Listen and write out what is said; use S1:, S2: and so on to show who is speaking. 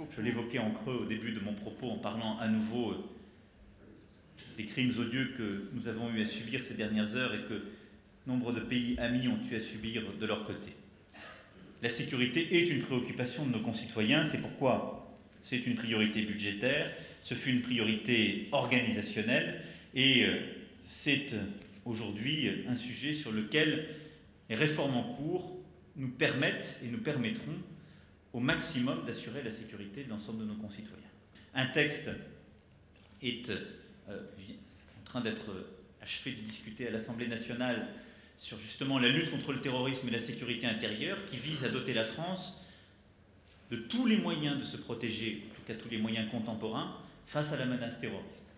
S1: Je l'évoquais en creux au début de mon propos en parlant à nouveau des crimes odieux que nous avons eu à subir ces dernières heures et que nombre de pays amis ont eu à subir de leur côté. La sécurité est une préoccupation de nos concitoyens, c'est pourquoi c'est une priorité budgétaire, ce fut une priorité organisationnelle et c'est aujourd'hui un sujet sur lequel les réformes en cours nous permettent et nous permettront au maximum d'assurer la sécurité de l'ensemble de nos concitoyens. Un texte est en train d'être achevé de discuter à l'Assemblée nationale sur justement la lutte contre le terrorisme et la sécurité intérieure, qui vise à doter la France de tous les moyens de se protéger, en tout cas tous les moyens contemporains, face à la menace terroriste.